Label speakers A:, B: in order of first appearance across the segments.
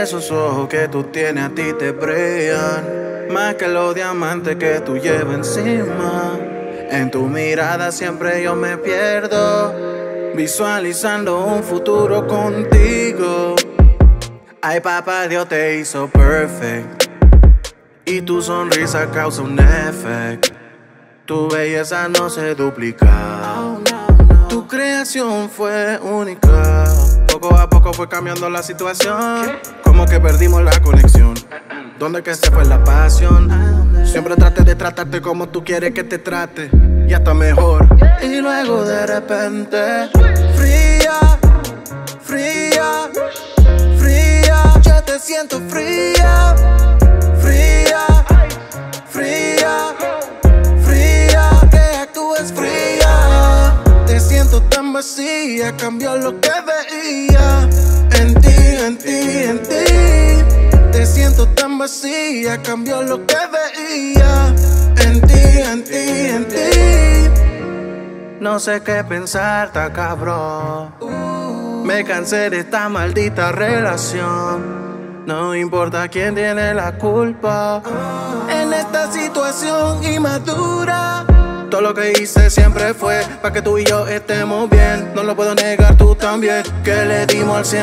A: Esos ojos que tú tienes a ti te brillan más que los diamantes que tú llevas encima. En tu mirada siempre yo me pierdo, visualizando un futuro contigo. Ay, papá, Dios te hizo perfect y tu sonrisa causa un efecto. Tu belleza no se duplica, tu creación fue única. Poco a poco fue cambiando la situación, como que perdimos la conexión. ¿Dónde que se fue la pasión? Siempre traté de tratarte como tú quieres que te trate, y hasta mejor. Y luego de repente, fría, fría, fría. Ya te siento fría, fría, fría, fría. Que actúes fría. Te siento tan vacía, cambió lo que veía. En ti, en ti, en ti. Te siento tan vacía, cambió lo que veía. En ti, en ti, en ti. No sé qué pensar, está cabrón. Me cansé de esta maldita relación. No importa quién tiene la culpa en esta situación inmadura. Todo lo que hice siempre fue para que tú y yo estemos bien. No lo puedo negar, tú también, que le dimos al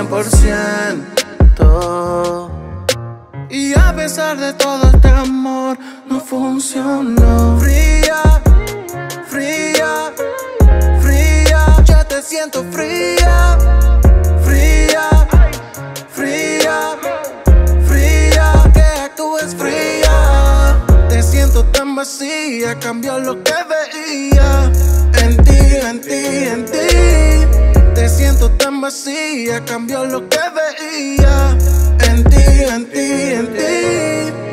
A: 100%. Y a pesar de todo este amor, no funcionó. Fría, fría, fría. Ya te siento fría, fría, fría, fría. Que actúes fría. Te siento tan vacía, cambió lo que veía. En ti, en ti, en ti. Te siento tan vacía, cambió lo que veía. En ti, en ti, en ti.